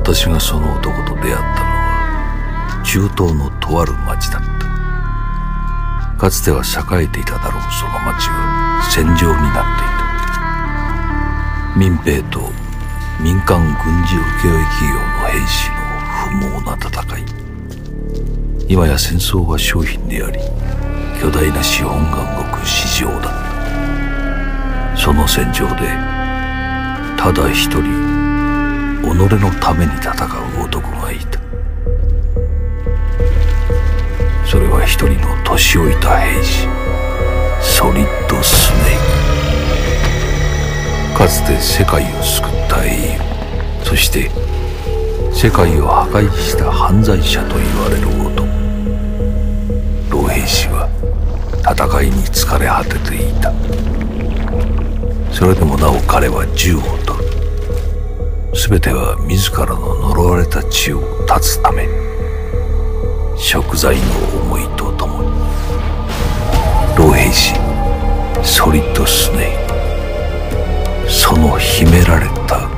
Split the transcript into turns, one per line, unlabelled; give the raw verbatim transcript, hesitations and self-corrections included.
私がその男と出会ったのは中東のとある町だった。かつては栄えていただろうその町は戦場になっていた。民兵と民間軍事請負企業の兵士の不毛な戦い。今や戦争は商品であり、巨大な資本が動く市場だった。その戦場でただ一人己のために戦う男がいた。それは一人の年老いた兵士、ソリッド・スネーク。かつて世界を救った英雄、そして世界を破壊した犯罪者と言われる男。老兵士は戦いに疲れ果てていた。それでもなお彼は銃を取る。全ては自らの呪われた地を断つために。贖罪の思いとともに。老兵士ソリッド・スネーク、その秘められた